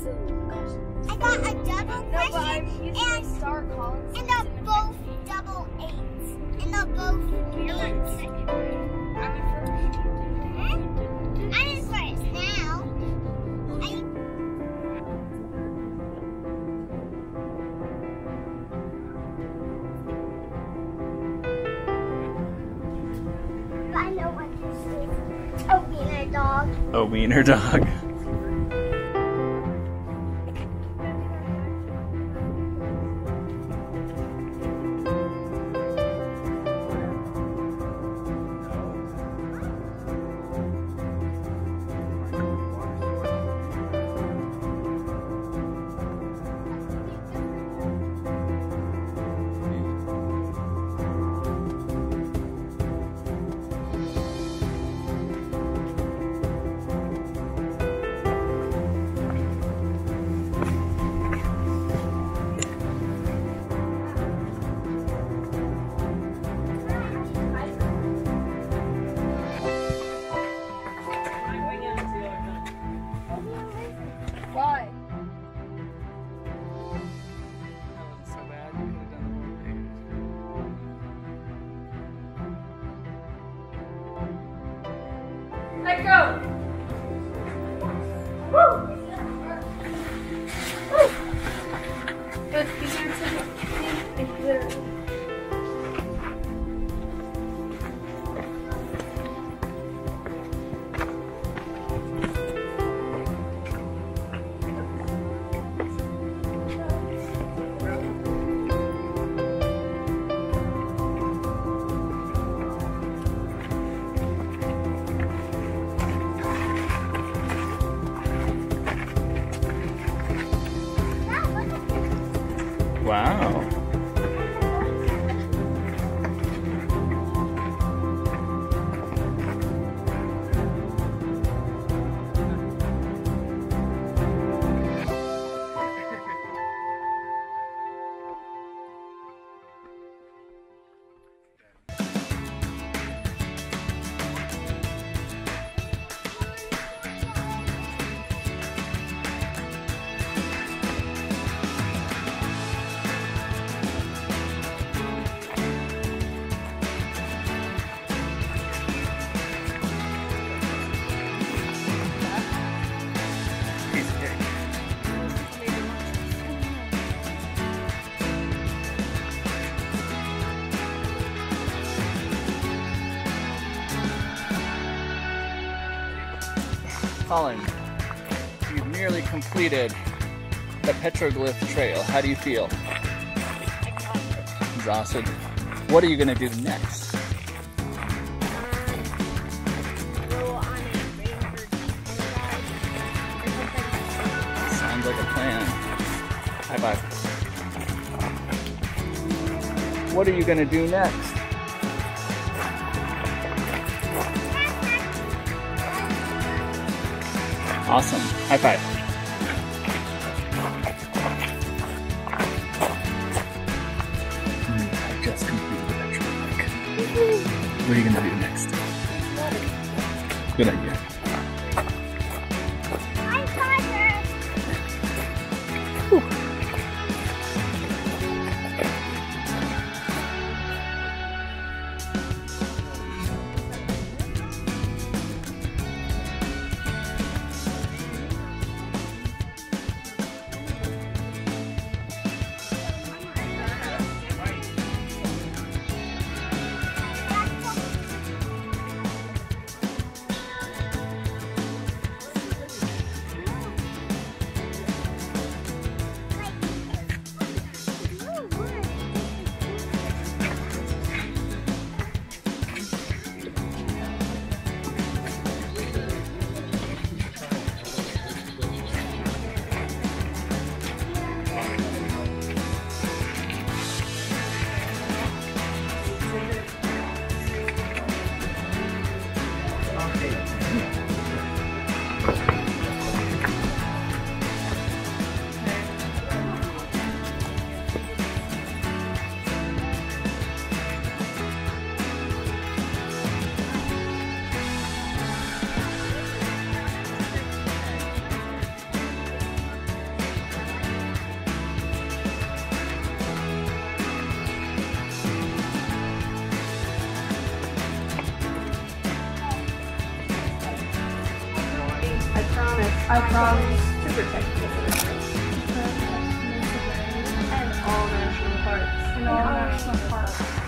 I got a double question and they're both double eights. And they're both eights. I'm in first now. I know what this is. A wiener dog. A wiener dog. Why? Let go! Woo! Woo! But you can't see it clearly. Wow. Colin, you've nearly completed the petroglyph trail. How do you feel? Exhausted. What are you going to do next? Sounds like a plan. High five. What are you going to do next? Awesome. High five. I just completed the petrol bike. What are you going to do next? Good idea. I promise to protect the and all national parks. And all national parks.